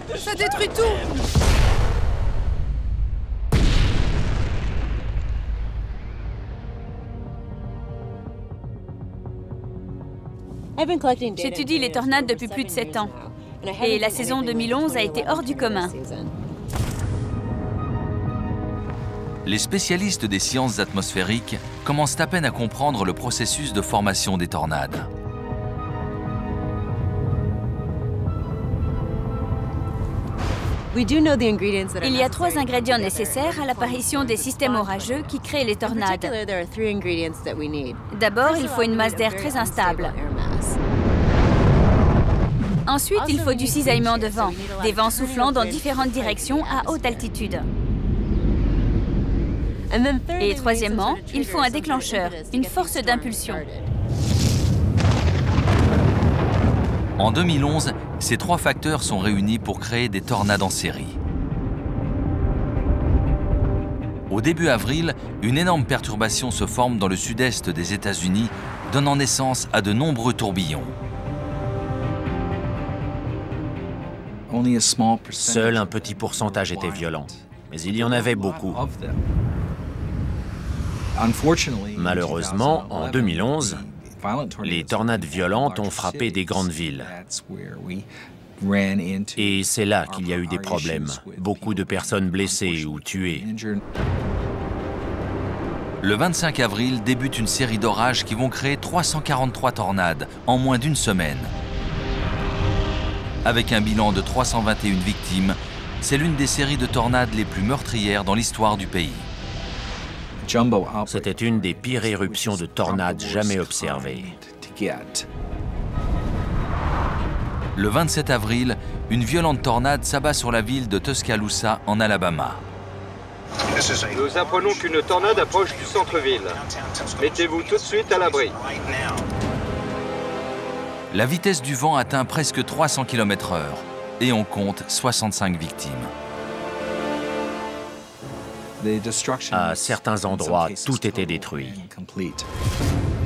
Ça détruit tout! J'étudie les tornades depuis plus de 7 ans. Et la saison 2011 a été hors du commun. Les spécialistes des sciences atmosphériques commencent à peine à comprendre le processus de formation des tornades. Il y a 3 ingrédients nécessaires à l'apparition des systèmes orageux qui créent les tornades. D'abord, il faut une masse d'air très instable. Ensuite, il faut du cisaillement de vent, des vents soufflant dans différentes directions à haute altitude. Et troisièmement, il faut un déclencheur, une force d'impulsion. En 2011, ces 3 facteurs sont réunis pour créer des tornades en série. Au début avril, une énorme perturbation se forme dans le sud-est des États-Unis, donnant naissance à de nombreux tourbillons. Seul un petit pourcentage était violent, mais il y en avait beaucoup. Malheureusement, en 2011, les tornades violentes ont frappé des grandes villes. Et c'est là qu'il y a eu des problèmes. Beaucoup de personnes blessées ou tuées. Le 25 avril débute une série d'orages qui vont créer 343 tornades en moins d'une semaine. Avec un bilan de 321 victimes, c'est l'une des séries de tornades les plus meurtrières dans l'histoire du pays. C'était une des pires éruptions de tornades jamais observées. Le 27 avril, une violente tornade s'abat sur la ville de Tuscaloosa, en Alabama. Nous apprenons qu'une tornade approche du centre-ville. Mettez-vous tout de suite à l'abri. La vitesse du vent atteint presque 300 km/h et on compte 65 victimes. À certains endroits, tout était détruit.